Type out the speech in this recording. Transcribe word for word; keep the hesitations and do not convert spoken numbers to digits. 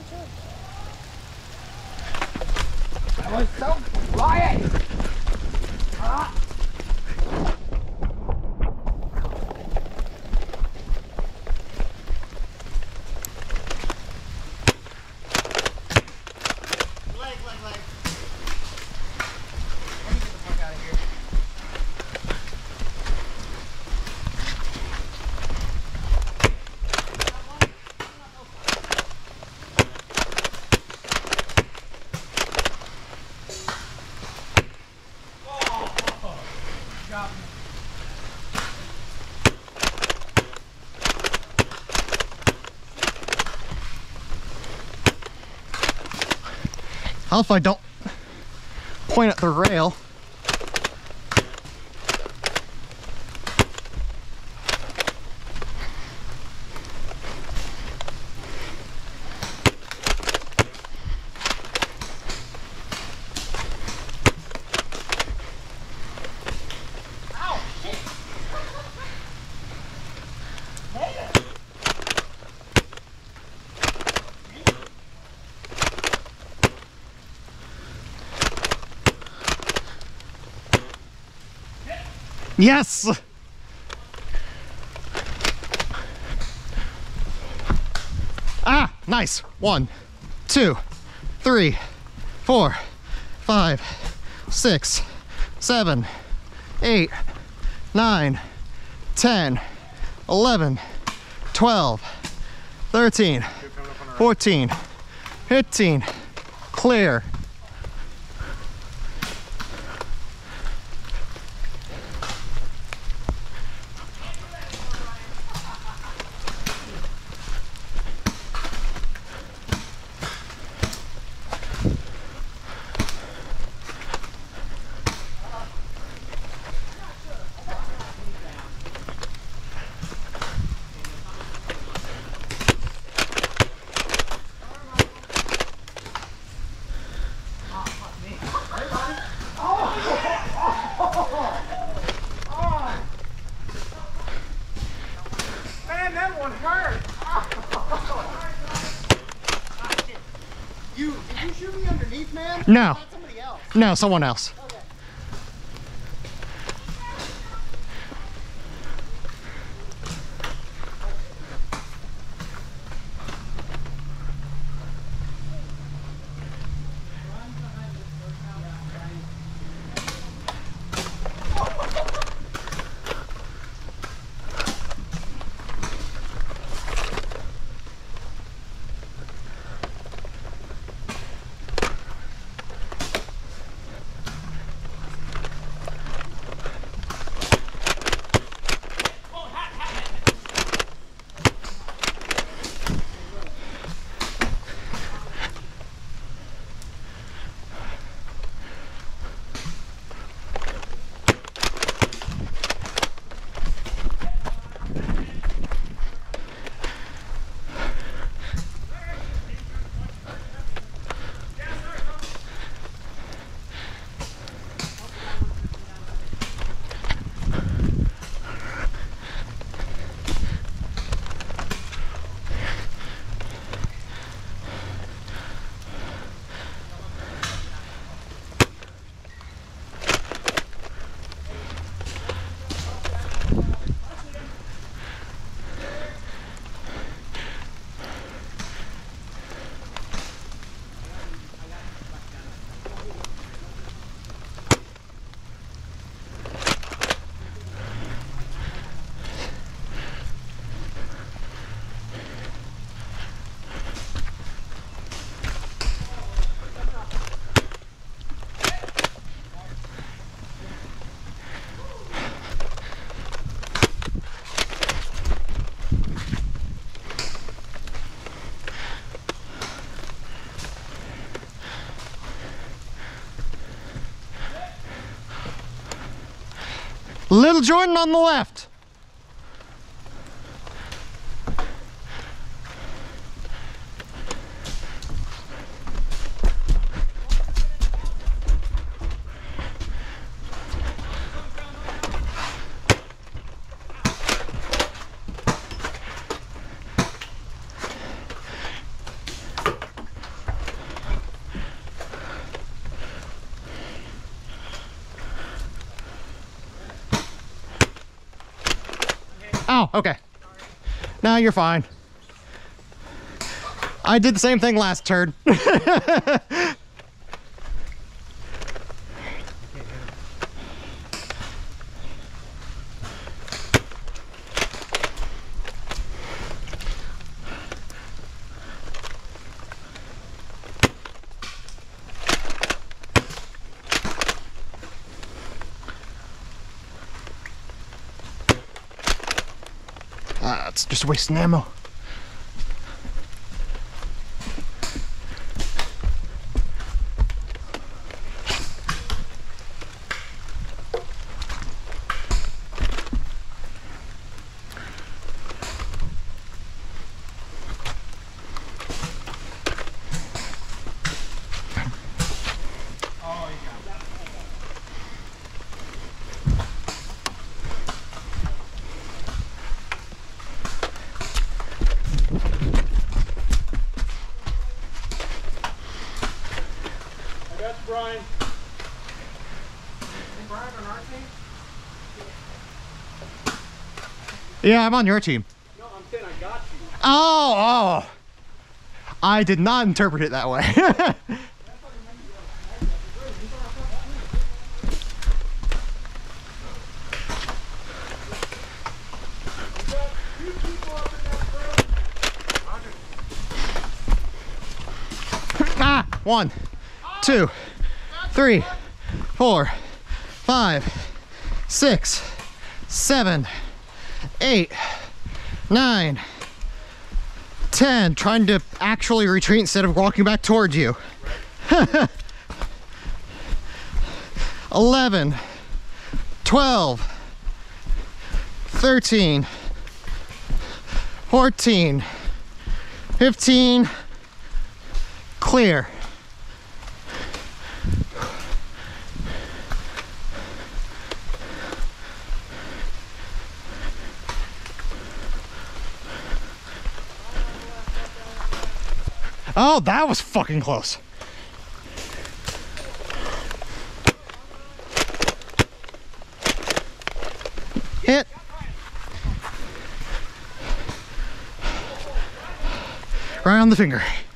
That was so quiet! Ah. Leg, leg, leg. Let me get the fuck out of here. How if I don't point at the rail? Yes! Ah, nice. One, two, three, four, five, six, seven, eight, nine, ten, eleven, twelve, thirteen, fourteen, fifteen. Clear. Man, that one hurt. You, did you shoot me underneath, man? No. I thought somebody else. No, someone else. Okay. Little Jordan on the left. Oh, okay. Now you're fine. I did the same thing last turn. Ah, it's just wasting ammo. Brian. Is Brian on our team? Yeah, I'm on your team. No, I'm saying I got you. Oh, oh. I did not interpret it that way. Ah, one, two, three, four, five, six, seven, eight, nine, ten. Trying to actually retreat instead of walking back towards you. eleven, twelve, thirteen, fourteen, fifteen, clear. Oh, that was fucking close. Hit. Right on the finger.